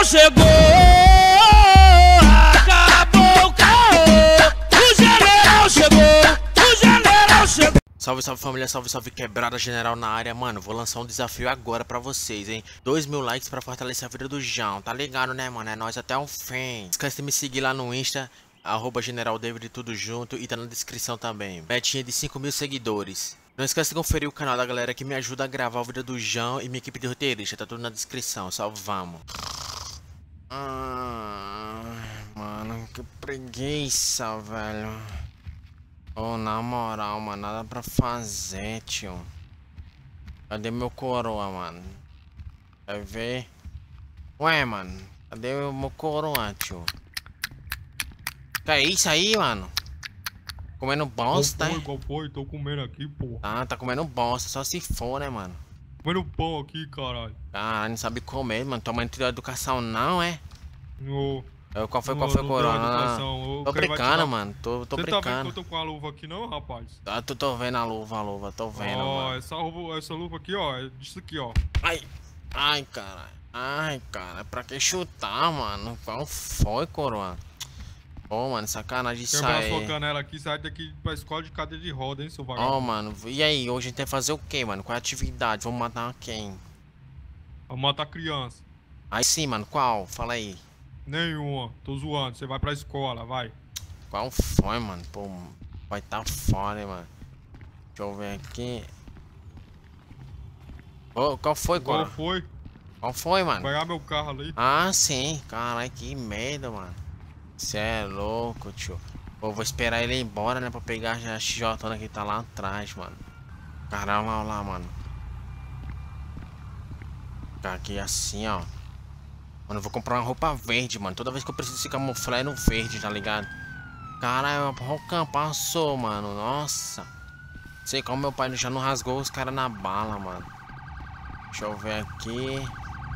chegou, acabou o caô. O general chegou, o general chegou. Salve, salve família, salve, salve quebrada geral na área, mano. Vou lançar um desafio agora pra vocês, hein. 2.000 likes pra fortalecer a vida do João, tá ligado, né, mano? É nóis até o fim. Esquece de me seguir lá no Insta, @generaldavid tudo junto, e tá na descrição também. Metinha de 5.000 seguidores. Não esquece de conferir o canal da galera que me ajuda a gravar o vídeo do João e minha equipe de roteirista, tá tudo na descrição, salve, vamos. Mano, que preguiça, velho. Oh, na moral, mano, nada pra fazer, tio. Cadê meu coroa, mano? Quer ver? Ué, mano, cadê o meu coroa, tio? Que é isso aí, mano? Comendo bosta, hein? Qual foi? Tô comendo aqui, pô. Ah, tá comendo bosta, só se for, né, mano? Comendo pão aqui, caralho. Caralho, não sabe comer, mano. Tua mãe não te deu educação, não, é? Qual foi, coroa? Tô brincando, mano. Tô Você brincando. tá vendo que eu tô com a luva aqui, não, rapaz? Ah, tô vendo a luva, tô vendo, mano. Essa luva aqui, ó, é disso aqui, ó. Ai, cara, pra que chutar, mano? Qual foi, coroa? Pô, mano, sacanagem isso Quebrar aí. sua canela aqui, sai daqui pra escola de cadeira de roda, hein, seu vagabundo. Ó, mano, e aí, hoje a gente vai fazer o quê, mano? Qual é a atividade? Vamos matar quem? Vamos matar criança. Aí sim, mano, qual? Fala aí. Nenhuma, tô zoando, você vai pra escola, vai. Qual foi, mano? Pô, vai tá foda, hein, mano. Deixa eu ver aqui. Ô, qual foi, coroa? Qual foi? Qual foi, mano? Vai pegar meu carro ali. Ah, sim. Caralho, que merda, mano. Cê é louco, tio. Pô, vou esperar ele ir embora, né? Pra pegar a XJ que tá lá atrás, mano. Caralho, lá, mano. Ficar aqui assim, ó. Mano, eu vou comprar uma roupa verde, mano. Toda vez que eu preciso se camuflar é no verde, tá ligado? Caralho, o Rocan passou, mano. Nossa. Sei como meu pai já não rasgou os caras na bala, mano. Deixa eu ver aqui.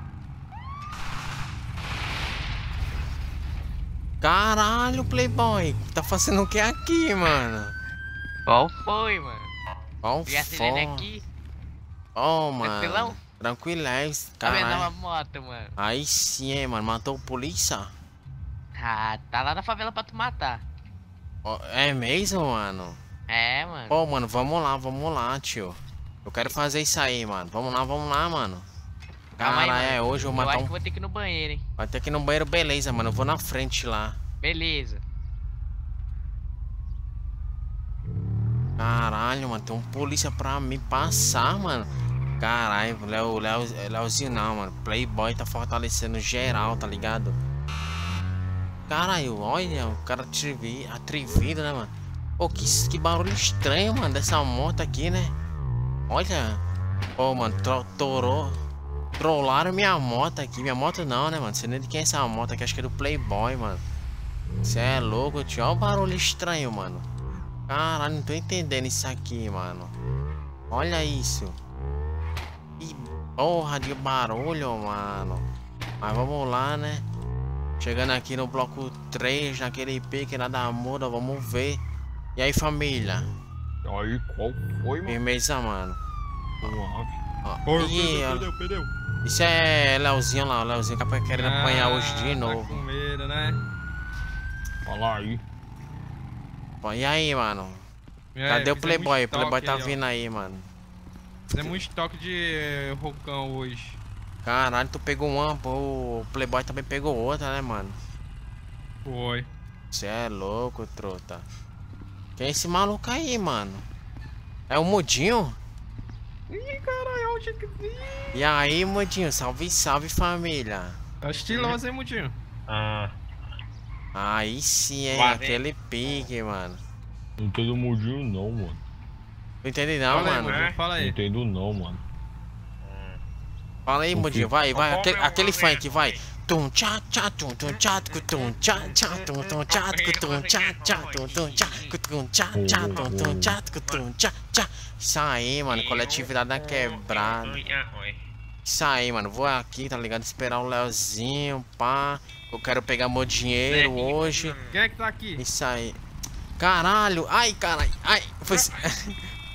Caralho, Playboy, tá fazendo o que aqui, mano? Qual foi, mano? Qual foi? Aqui? Oh, mano. Tranquilão? Tranquilez, Tá vendo caralho. uma moto, mano? Aí sim, hein, mano. Matou o polícia? Ah, tá lá na favela pra tu matar. Oh, é mesmo, mano? É, mano. Pô, mano, vamos lá, tio. Eu quero fazer isso aí, mano. Vamos lá, mano. Calma aí, Caralho, mano. hoje eu vou Eu matar acho um... que vou ter que ir no banheiro, hein? Vai ter que ir no banheiro, beleza, mano. Eu vou na frente lá. Beleza. Caralho, mano. Tem um polícia pra me passar, mano. Caralho, Leozinho não, mano. Playboy tá fortalecendo geral, tá ligado? Caralho, olha, o cara atrevido, né, mano? Pô, que barulho estranho, mano, dessa moto aqui, né? Olha. Pô, mano, trollaram minha moto aqui. Minha moto não, né, mano? Você nem de quem é essa moto aqui, acho que é do Playboy, mano. Você é louco, tio. Olha o barulho estranho, mano. Caralho, não tô entendendo isso aqui, mano. Olha isso. Que porra de barulho, mano. Mas vamos lá, né? Chegando aqui no bloco 3, naquele pique lá da muda, vamos ver. E aí, família? Aí, qual foi, mano? Firmeza, mano. Perdeu. Isso é Leozinho lá, o Leozinho que tá querendo apanhar hoje de novo. Tá com medo, né? Fala aí. Pô, e aí, mano? Cadê o Playboy? O Playboy tá vindo aí, mano. Fizemos um estoque de rocão hoje. Caralho, tu pegou uma, pô, o Playboy também pegou outra, né, mano? Foi. Você é louco, trota. Quem é esse maluco aí, mano? É o Mudinho? Ih, caralho, onde que... E aí, Mudinho? Salve, salve, família. É estiloso, hein, Mudinho? Aí sim, hein? Lá, Aquele pique, mano. Não entendo Mudinho não, mano. Não entendi não, Fala aí, mano. Mudinho, fala Não aí. entendo não, mano. Fala aí, Mudinho, vai. Aquele funk, vai. Tum tchá tchá tum tum tchá tum tchá tchá tum tum tchá tum tchá tchá tum tum tchá tum tchá tchá tum tchá tum tchá tchá. Isso aí, mano, coletividade da quebrada. Isso aí, mano, vou aqui, tá ligado? Esperar o Leozinho, pá. Eu quero pegar meu dinheiro hoje. Quem é que tá aqui? Isso aí. Caralho, ai, caralho, ai. Foi...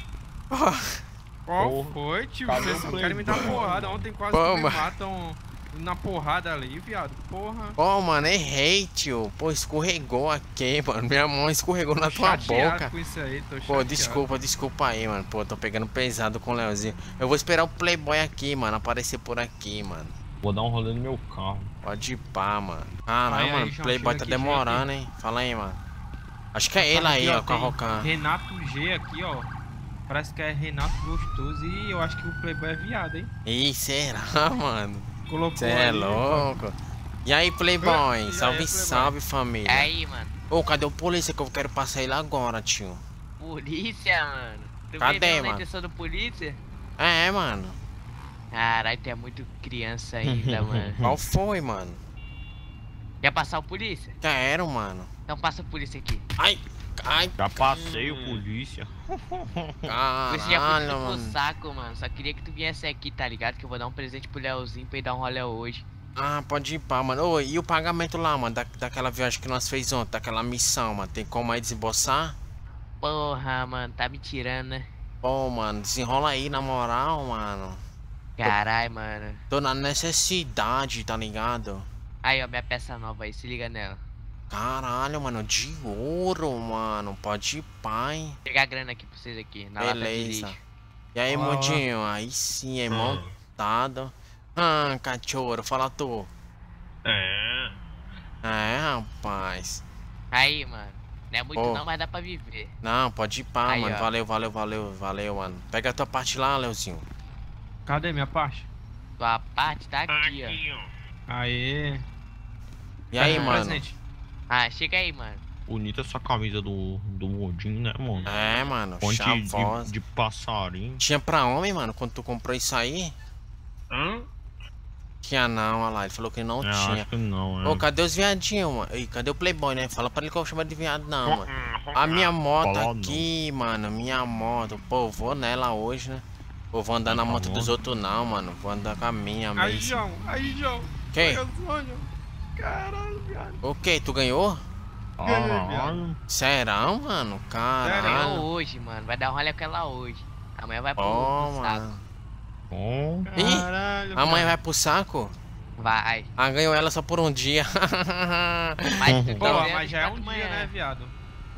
Qual foi, tio? Cadê Vocês o querem me dar Playboy? porrada. Ontem quase Pô, me mano. matam Na porrada ali, viado. Porra. Ó, mano, errei, tio. Pô, escorregou aqui, mano. Minha mão escorregou na tua Chateado boca. com isso aí, tô Pô, chateado. desculpa aí, mano. Pô, tô pegando pesado com o Leozinho. Eu vou esperar o Playboy aqui, mano, aparecer por aqui, mano. Vou dar um rolê no meu carro. Pode ir pá, mano. Caramba, Aí, mano, o João, Playboy chega tá aqui, demorando, hein. Fala aí, mano. Acho que é ele Aqui, aí, ó, com a tem Rocan. Renato G aqui, ó. Parece que é Renato Gostoso e eu acho que o Playboy é viado, hein? Ih, será, mano? Colocou Cê é ali, louco. E aí, E Playboy? aí, Salve, Playboy? salve, família. É aí, mano. Ô, cadê o polícia que eu quero passar ele agora, tio? Polícia, mano. Tu Cadê, veio na mano? intenção do polícia? É, mano. Caralho, tu é muito criança ainda, mano. Qual foi, mano? Quer passar o polícia? Quero, mano. Então passa o polícia aqui. Ai, ai, Já passei o polícia. Você já caralho, foi pro mano. saco, mano. Só queria que tu viesse aqui, tá ligado? Que eu vou dar um presente pro Leozinho pra ele dar um rolê hoje. Ah, pode ir pá, mano. Ô, e o pagamento lá, mano, daquela viagem que nós fez ontem, daquela missão, mano. Tem como aí desembolsar? Porra, mano, tá me tirando, né? Pô, mano, desenrola aí, na moral, mano. Caralho, mano. Tô na necessidade, tá ligado? Aí, ó, minha peça nova aí, se liga nela. Caralho, mano, de ouro, mano. Pode ir, pai. Pegar a grana aqui pra vocês aqui, na lata de Beleza. lixo. E aí, Ó. Mundinho? Aí sim, é montado. Ah, cachorro, fala tu. É. É, rapaz. Aí, mano. Não é muito Ó. não, mas dá pra viver. Não, pode ir pá, Aí, mano. ó. Valeu, mano. Pega a tua parte lá, Leozinho. Cadê minha parte? Tua parte tá aqui, ó. Aê. E aí, Cadê o mano? presente? Ah, chega aí, mano. Bonita essa camisa do Modinho, né, mano? É, mano, Fonte chavosa. de passarinho. Tinha pra homem, mano, quando tu comprou isso aí? Hã? Tinha não, olha lá, ele falou que não É, tinha. acho que não, é. Ô, cadê os viadinhos, mano? Ih, cadê o Playboy, né? Fala pra ele que eu chamo de viado, não, mano. A minha moto Fala aqui, mano, minha moto. Pô, vou nela hoje, né? Pô, vou andar na Tá moto bom. dos outros não, mano. Vou andar com a minha Aí, mesmo. João. Aí, João. Que? Olha só, João. Caralho, viado. O que? Tu ganhou? Caralho. Será, mano? Caralho. Ganhou hoje, mano. Vai dar um rolê com ela hoje. Amanhã vai pro, Ó, pro saco. mano. Bom. Ih, Caralho, amanhã viado. vai pro saco? Vai. Ah, ganhou ela só por um dia. Mas tu Pô, tá vendo mas já é que tá um de dia, manhã. né, viado?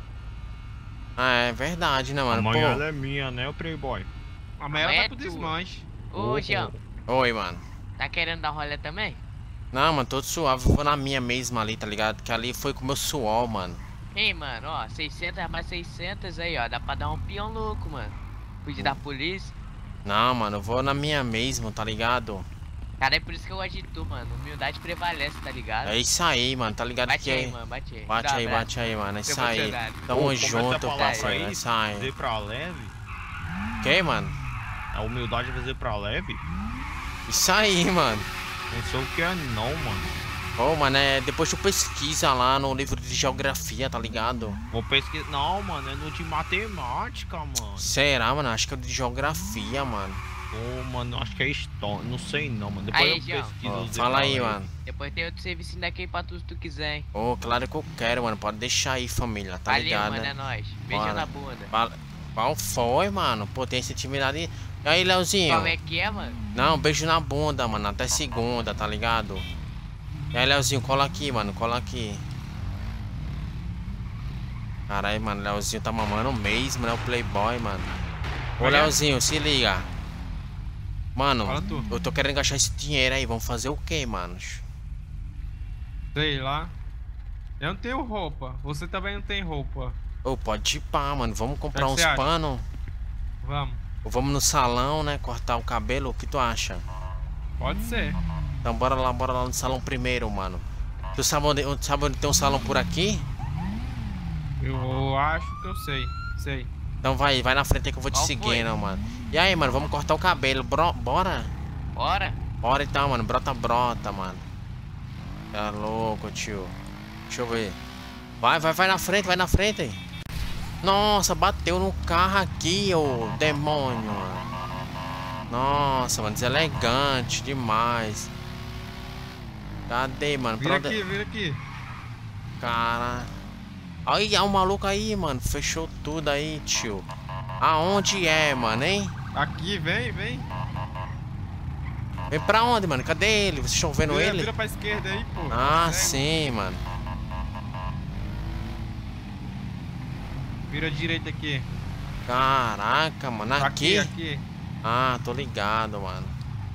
Ah, é verdade, né, mano? Amanhã Pô. ela é minha, né, o Playboy? Amanhã ela Amanhã vai é pro tua. desmanche. Ô, João, Oi, mano. tá querendo dar um rolê também? Não, mano, tô suave. Vou na minha mesma ali, tá ligado? Que ali foi com o meu suor, mano. Ei, mano, ó, 600 mais 600 aí, ó. Dá pra dar um peão louco, mano. Fugir da polícia. Não, mano, eu vou na minha mesmo, tá ligado? Cara, é por isso que eu gosto de tu, mano. Humildade prevalece, tá ligado? É isso aí, mano, tá ligado? Bate que aí, mano, bate aí. Bate Dá um aí, abraço. bate aí, mano. É isso Tô aí. emocionado. Tamo Começa a junto, falar parceiro. É isso isso aí. Fazer pra leve. Que, mano? A humildade é fazer pra leve. Isso aí, mano. Não sei o que é não, mano. Ô, mano, depois tu pesquisa lá no livro de geografia, tá ligado? Vou pesquisar. Não, mano, é no de matemática, mano. Será, mano? Acho que é de geografia, mano. Ô, mano, acho que é história. Não sei não, mano. Depois Aí, eu João. pesquiso. Ó, os fala aí, detalhes. mano. Depois tem outro serviço daqui pra tu se tu quiser, hein? Ô, claro que eu quero, mano. Pode deixar aí, família, tá Valeu, ligado, mano, né? é nóis. Beijo Bora. na bunda. Qual foi, mano? Pô, tem essa intimidade. E aí, Leozinho? Qual é que é, mano? Não, beijo na bunda, mano. Até segunda, tá ligado? E aí, Leozinho, cola aqui, mano. Cola aqui. Caralho, mano. Leozinho tá mamando mesmo, né? O Playboy, mano. Ô, Olha. Leozinho, se liga. Mano, Fala tu. eu tô querendo gastar esse dinheiro aí. Vamos fazer o quê, mano? Sei lá. Eu não tenho roupa. Você também não tem roupa. Ô, pode ir pá, mano. Vamos comprar O que uns você acha? panos. Vamos. Ou vamos no salão, né? Cortar o cabelo. O que tu acha? Pode ser. Então bora lá no salão primeiro, mano. Tu sabe onde tem um salão por aqui? Eu acho que eu sei. Sei. Então vai na frente aí que eu vou te Qual foi? seguindo, mano. E aí, mano, vamos cortar o cabelo. Bora? Bora? Bora então, mano. Brota, mano. Tá louco, tio. Deixa eu ver. Vai na frente aí. Nossa, bateu no carro aqui, ô demônio, mano. Nossa, mano, deselegante demais. Cadê, mano? Vira Pra onde- aqui, vira aqui. Cara. Aí, há um maluco aí, mano. Fechou tudo aí, tio. Aonde é, mano, hein? Aqui, vem, vem. Vem pra onde, mano? Cadê ele? Vocês estão vendo ele? Vira pra esquerda aí, pô. Ah, Segue. sim, mano. Vira à direita aqui. Caraca, mano. Aqui? Aqui. Ah, tô ligado, mano.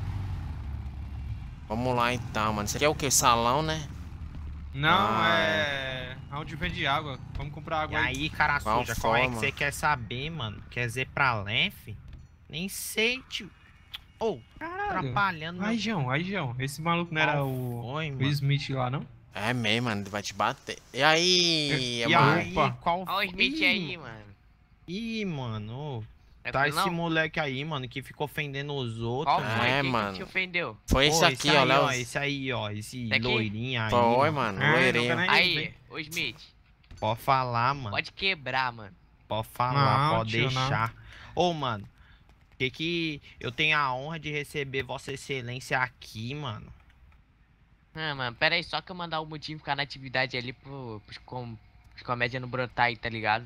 Vamos lá então, mano. Isso aqui é o que? Salão, né? Não, Ah, é... Onde vende água. Vamos comprar E água aí. aí, cara Qual suja, qual é que forma? você quer saber, mano? Quer dizer pra Lef? Nem sei, tio. Ô, atrapalhando Aí, João. Esse maluco não era o Oi, o mano. Smith lá, não? É mesmo, mano. Ele vai te bater. E aí, E mano? aí, Opa. qual... Olha o Smith Ih, aí, mano. Ih, mano. Ô, É tá vilão? esse moleque aí, mano, que ficou ofendendo os outros. Qual mano. foi? É, Quem mano. que te ofendeu? Foi esse Pô, aqui, ó, aí, Léo. esse aí, ó. Esse Esse aqui? loirinho aí. Foi, mano. mano. É, Loirinho. não quero nem- Aí, ô Smith, Pode falar, mano. pode quebrar, mano. Pode falar, Não, pode tio, deixar. Ô, mano, que eu tenho a honra de receber Vossa Excelência aqui, mano. Ah, mano, pera aí, só que eu mandar o Mudinho ficar na atividade ali pros comédia não brotar aí, tá ligado?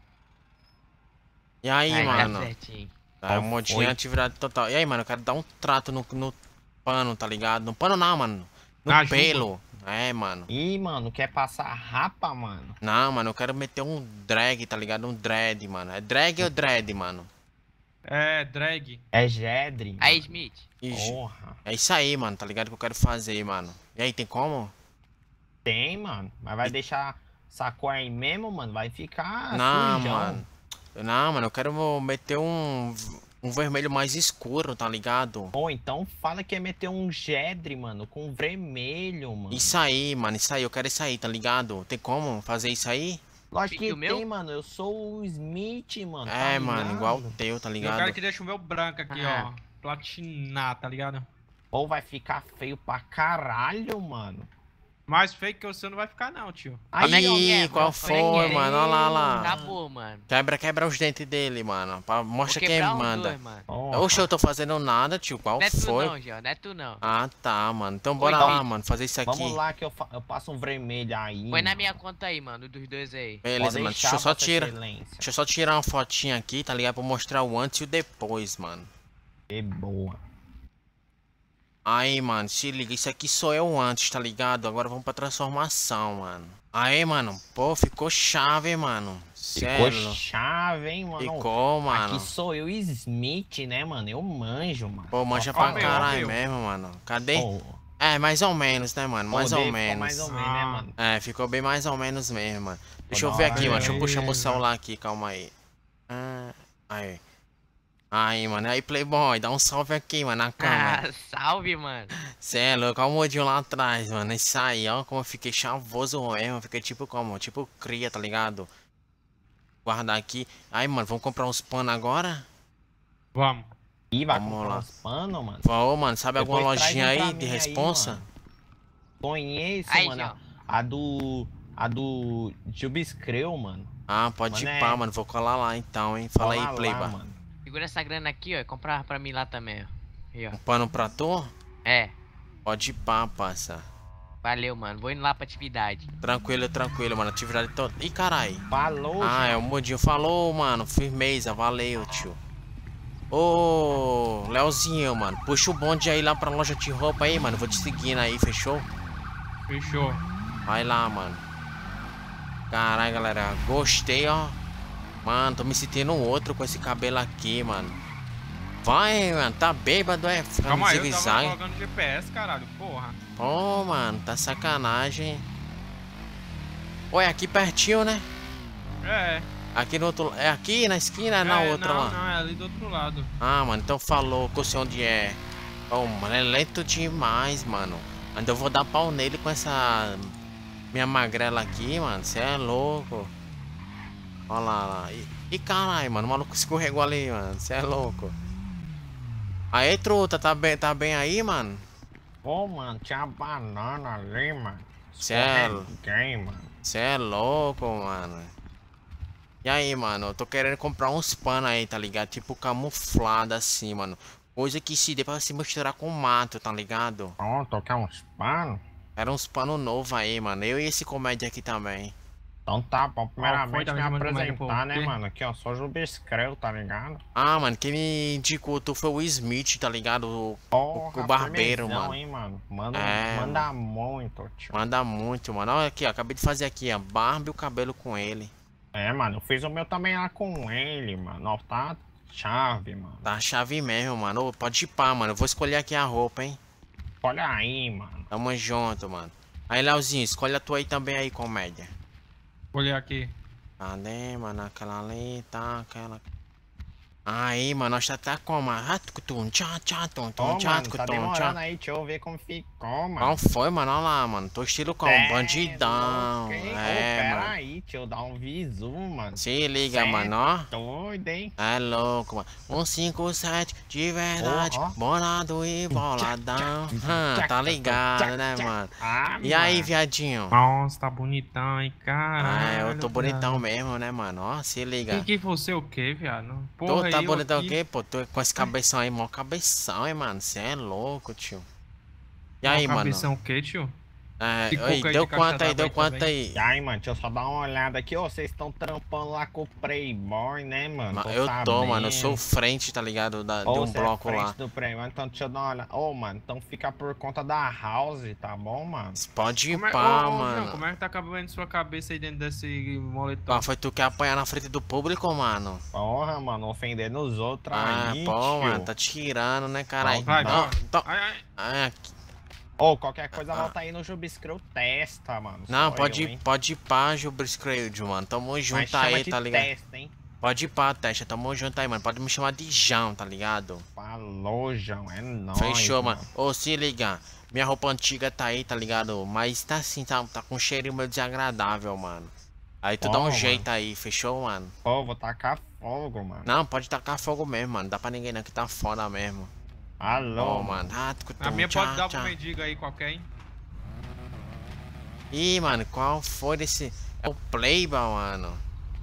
E aí, Aí, mano? tá certinho. Tá, Qual um montinho foi? de atividade total. E aí, mano, eu quero dar um trato no pano, tá ligado? No pano não, mano. No Na juba. pelo. É, mano. Ih, mano, quer passar rapa, mano? Não, mano, eu quero meter um drag, tá ligado? Um dread, mano. É drag ou dread, mano? É, drag. É Gedre. Aí, mano. Smith, Ixi, Porra. é isso aí, mano, tá ligado? Que eu quero fazer, mano. E aí, tem como? Tem, mano. Mas vai deixar essa cor aí mesmo, mano? Vai ficar Não, sujão. mano. Não, mano, eu quero meter um vermelho mais escuro, tá ligado? Ou então fala que é meter um Gedre, mano, com vermelho, mano. Isso aí, mano, isso aí, eu quero isso aí, tá ligado? Tem como fazer isso aí? Lógico que E o meu? tem, mano. Eu sou o Smith, mano. É, tá mano, ligado? igual o teu, tá Eu ligado? quero que deixe o meu branco aqui, Ah. ó. Platinar, tá ligado? Ou vai ficar feio pra caralho, mano. Mais feio que o seu não vai ficar, não, tio. Como é que Ih, quebra? qual Como é que foi, é? mano? Olha lá, olha lá. acabou, mano. Quebra os dentes dele, mano. Mostra Vou quem quebrar os manda. dois, mano. Porra. Oxe, eu tô fazendo nada, tio. Qual Não é tu foi? não, Gio, não é tu não. Ah, tá, mano. Então bora Oi, lá, Gui. mano. Fazer isso aqui. Vamos lá que eu passo um vermelho aí. Põe na mano. minha conta aí, mano, dos dois aí. Beleza, Pode mano. deixar, Deixa eu só Vossa tirar. Excelência. Deixa eu só tirar uma fotinha aqui, tá ligado? Pra mostrar o antes e o depois, mano. Que boa. Aí, mano, se liga. Isso aqui sou eu antes, tá ligado? Agora vamos pra transformação, mano. Aí, mano. Pô, ficou chave, mano. Ficou Sério. chave, hein, mano. Ficou, mano. Aqui sou eu, Smith, né, mano? Eu manjo, mano. Pô, manja Ó, pra meu, caralho meu. mesmo, mano. Cadê? Pô, É, mais ou menos, né, mano? Mais pô, ou ficou menos. Mais ou menos, né, Ah. mano? É, ficou bem mais ou menos mesmo, mano. Deixa eu da ver hora, aqui, mano. Deixa eu aí, puxar meu mano. celular aqui, calma aí. Aí. Aí, mano. Aí, Playboy, dá um salve aqui, mano, na câmera. Ah, salve, mano. Cê é louco, olha o modinho lá atrás, mano. Isso aí, ó, como eu fiquei chavoso mesmo. Fiquei tipo como? Tipo cria, tá ligado? Guardar aqui. Aí, mano, vamos comprar uns panos agora? Vamos. Ih, vai Vamos comprar lá. uns panos, mano. Ô, mano, sabe alguma Depois traz lojinha um pra aí de mim responsa? mano. Conheço, Aí, mano. João. A do Jubiscreu, mano. Ah, pode ir Mano, pá, é. mano. Vou colar lá então, hein. Fala Cola aí, lá, Playboy. mano. Segura essa grana aqui, ó, e comprar pra mim lá também, ó. Aí, ó. Um pano pra tu? É, Pode ir pá, parça. valeu, mano. Vou indo lá pra atividade. Tranquilo, tranquilo, mano. Atividade toda. Ih, carai. Falou, Ah, é João. o modinho. Falou, mano. Firmeza, valeu, tio. Ô, Leozinho, mano. Puxa o bonde aí lá pra loja de roupa aí, mano. Vou te seguindo aí, fechou? Fechou. Vai lá, mano. Caralho, galera. Gostei, ó. Mano, tô me sentindo um outro com esse cabelo aqui, mano. Vai, mano. Tá bêbado, é? Ficando Calma aí, eu tava zigue-zague. colocando GPS, caralho. Porra. Ô, mano. Tá sacanagem. Oi, aqui pertinho, né? É. Aqui no outro... É aqui na esquina, é na outra não, lá? Não, é ali do outro lado. Ah, mano, então falou que eu sei onde é. Ô, mano, é lento demais, mano. Ainda eu vou dar pau nele com essa minha magrela aqui, mano. Cê é louco. Olha lá. E caralho, mano, o maluco escorregou ali, mano. Cê é louco. Aí, truta, tá bem aí, mano? Ô, mano, tinha banana ali, mano. Sério? Escorreguei, mano. Cê é louco, mano. E aí, mano, eu tô querendo comprar uns panos aí, tá ligado? Tipo camuflado assim, mano. Coisa que se dê pra se misturar com mato, tá ligado? Ó, tocar uns panos. Era uns panos novos aí, mano. Eu e esse comédia aqui também. Então tá bom, primeiramente tá me me chamando como é que é, apresentar, pô? né, Quê? mano? Aqui, ó, sou Jubescreu, tá ligado? Ah, mano, quem me indicou tu foi o Smith, tá ligado? O Porra, barbeiro, firmezão, mano. hein, mano? Manda, É, manda muito, tio. Manda muito, mano. Olha aqui, ó. Acabei de fazer aqui, ó. Barba e o cabelo com ele. É, mano, eu fiz o meu também lá com ele, mano. Ó, tá chave, mano. Tá chave mesmo, mano. Ô, pode ir pá, mano. Eu vou escolher aqui a roupa, hein. Olha aí, mano. Tamo junto, mano. Aí, Leozinho, escolhe a tua aí também aí, comédia. Olha aqui. Cadê, mano? Aquela ali, tá, aquela... Aí, mano, nós tá como? Ah, tum, tchá, tchá, tum, Ô, tum, tchá, mano, tá tum, demorando tchá. aí, deixa eu ver como ficou, mano. Qual foi, mano? Olha lá, mano. Tô estilo como? Bandidão. Louco, hein? Ô, É, pera mano. aí, deixa eu dar um visu, mano. Se liga, Cê mano, ó. Doido, hein? É louco, mano. 157 de verdade, Ó, ó. bolado e boladão. Tá ligado, né, mano? Ah, E aí, mano. viadinho? Nossa, tá bonitão, hein, cara. Ah, eu tô bonitão mesmo, né, mano? Ó, se liga. Que você o quê, viado? Tu Porra, tá aí, eu bonitão o aqui, quê, pô? Tu com esse cabeção aí, mó cabeção, hein, mano? Cê é louco, tio. E uma aí, mano? cabeção o quê, tio? É, de oi, coca aí deu de caixa quanto aí, d'água deu aí quanto também. aí? E aí, mano, deixa eu só dar uma olhada aqui. Ô, vocês estão trampando lá com o Playboy, né, mano? Eu tô, mano, eu sou o frente, tá ligado? De Ô, um cê é bloco frente lá. do Playboy, então deixa eu dar uma olhada. Ô, mano, então fica por conta da House, tá bom, mano? Pode ir Como é, pá, ô, João, mano. como é que tá cabendo sua cabeça aí dentro desse moletom? Qual foi tu que apanhar na frente do público, mano? Porra, mano, ofendendo os outros Ah, aí, pô, tio. mano, tá tirando, né, caralho? Vai, Não, vai. tô... Ai, ai. Ah, aqui. Ô, qualquer coisa Ah. volta aí no Jubiscrew Testa, mano. Não, Só pode eu, ir, hein? pode ir pá, Gilbriscreid, mano. Tamo Mas junto chama aí, de tá ligado? Testa, hein? Pode ir pá, Testa, tamo junto aí, mano. Pode me chamar de João, tá ligado? Falou, João, é nóis. Fechou, mano. Ô, se liga. Minha roupa antiga tá aí, tá ligado? Mas tá assim, tá com um cheirinho meio desagradável, mano. Aí tu dá um Ó, jeito aí, fechou, mano? Pô, vou tacar fogo, mano. Não, pode tacar fogo mesmo, mano. Dá pra ninguém não, que tá foda mesmo. Alô, Ó, mano. Ah, A minha tchá, pode dar tchá. pro mendigo aí qualquer, hein? Ih, mano, qual foi desse... É o Playboy, mano.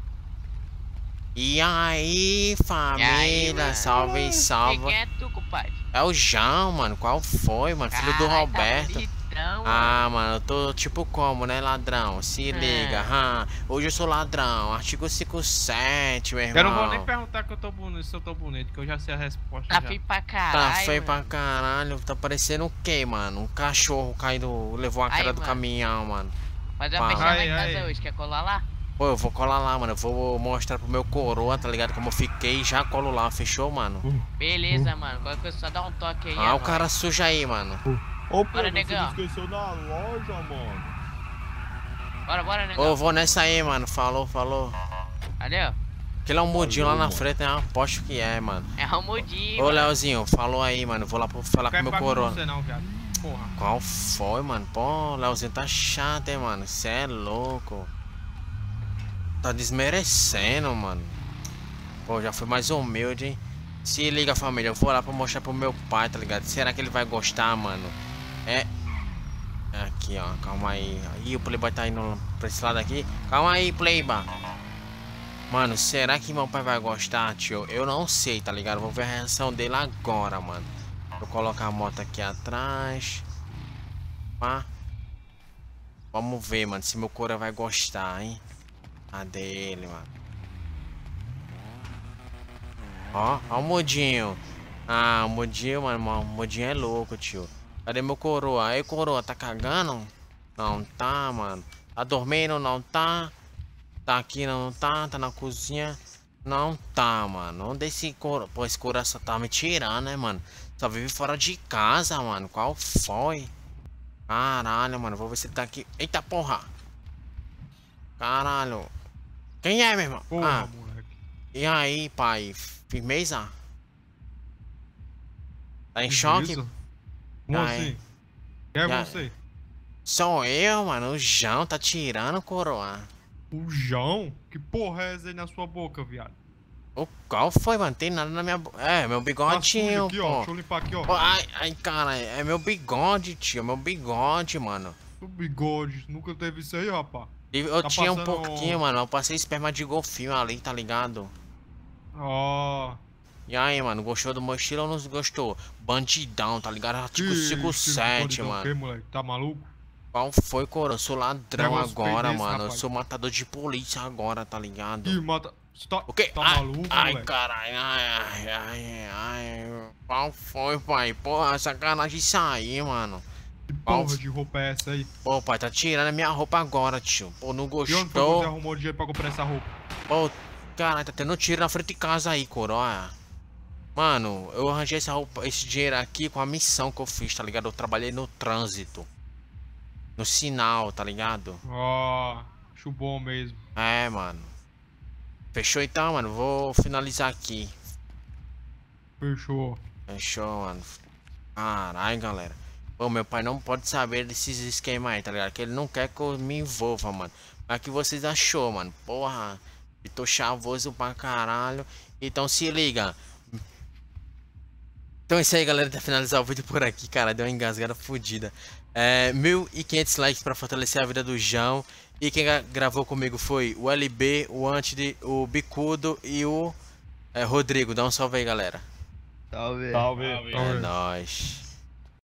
E aí, família, mano? salve, salve. Quem é tu, compadre? É o João, mano, qual foi, mano? Filho do Caralho, Roberto. Tá bonitão, Ah, mano, eu tô tipo como, né, ladrão? Se liga, hoje eu sou ladrão, artigo 57, meu irmão. Eu não vou nem perguntar que eu tô bonito, se eu tô bonito, que eu já sei a resposta. Tá já. feio pra Tá caralho. feio pra mano. caralho, tá parecendo o quê, mano? Um cachorro caído, levou a Aí, queda do mano. caminhão, mano. Fazer Pá. uma fechada lá em Ai, casa ai. hoje, quer colar lá? Pô, eu vou colar lá, mano, eu vou mostrar pro meu coroa, tá ligado? Como eu fiquei, já colo lá, fechou, mano? Beleza, mano. Qualquer coisa, só dá um toque aí. Ah, é o cara suja aí, mano. Ô, Bora, negão. esqueceu da loja, mano. nóis. Bora, negão. Ô, vou nessa aí, mano, falou, falou. Valeu. Aquele é um mudinho lá Falou, na mano. frente, né? Aposto que é, mano. É Ramudinho. Ô, mano. Leozinho, falou aí, mano. Vou lá falar com Quero meu pagar coroa. você não, viado. Porra. Qual foi, mano? Pô, o Leozinho tá chato, hein, mano. Cê é louco. Tá desmerecendo, mano. Pô, já foi mais humilde, hein? Se liga, família. Eu vou lá pra mostrar pro meu pai, tá ligado? Será que ele vai gostar, mano? É... Aqui, ó. Calma aí. Ih, o Playboy tá indo pra esse lado aqui. Calma aí, Playboy. Mano, será que meu pai vai gostar, tio? Eu não sei, tá ligado? Vou ver a reação dele agora, mano. Vou colocar a moto aqui atrás. Pá. Vamos ver, mano, se meu cora vai gostar, hein? Cadê ele, mano? Ó o mudinho. Ah, o mudinho, mano. O mudinho é louco, tio. Cadê meu coroa? Aí, coroa, tá cagando? Não tá, mano. Tá dormindo? Não tá. Tá aqui, não tá. Tá na cozinha. Não tá, mano. Onde esse coroa? Pô, esse coroa só tá me tirando, né, mano? Só vive fora de casa, mano. Qual foi? Caralho, mano. Vou ver se ele tá aqui. Eita, porra. Caralho. Quem é, meu irmão? Porra, Ah, moleque. e aí, pai? Firmeza? Tá em choque? Isso? Como Ah, é. assim? Quem é Já- você? Sou eu, mano. O João tá tirando, coroa. O João? Que porra é essa aí na sua boca, viado? O qual foi, mano? Tem nada na minha boca. É, meu Tá sujo bigodinho, aqui, ó. pô. Deixa eu limpar aqui, ó. Pô, ai, cara, é meu bigode, tio. Meu bigode, mano. O bigode. Nunca teve isso aí, rapaz. Eu Tá tinha um passando- pouquinho, mano. Eu passei esperma de golfinho ali, tá ligado? Ó. E aí, mano, gostou do meu estilo ou não gostou? Bandidão, tá ligado? Artigo Que 57, bandidão, mano. que, moleque? Tá maluco? Qual foi, coroa? Eu sou ladrão Negócio agora, feio desse, mano. Eu rapaz. sou matador de polícia agora, tá ligado? Ih, mata. Você tá, O quê? tá Ai, maluco, ai, moleque? caralho. Ai. Qual foi, pai? Porra, sacanagem isso aí, mano. Que qual- porra de roupa é essa aí? Pô, pai, tá tirando a minha roupa agora, tio. Pô, não E onde foi que você gostou? arrumou dinheiro pra comprar essa roupa? Pô, caralho, tá tendo tiro na frente de casa aí, coroa. Mano, eu arranjei essa roupa, esse dinheiro aqui com a missão que eu fiz, tá ligado? Eu trabalhei no trânsito. No sinal, tá ligado? Ó, acho bom mesmo. É, mano. Fechou então, mano? Vou finalizar aqui. Fechou. Fechou, mano. Caralho, galera. Pô, meu pai não pode saber desses esquemas aí, tá ligado? Que ele não quer que eu me envolva, mano. Mas o que vocês achou, mano? Porra, eu tô chavoso pra caralho. Então se liga. Então é isso aí, galera. Tá finalizar o vídeo por aqui, cara. Deu uma engasgada fodida. 1.500 likes pra fortalecer a vida do João. E quem gravou comigo foi o LB, o Antide, o Bicudo e o Rodrigo. Dá um salve aí, galera. Salve. Salve. É nóis.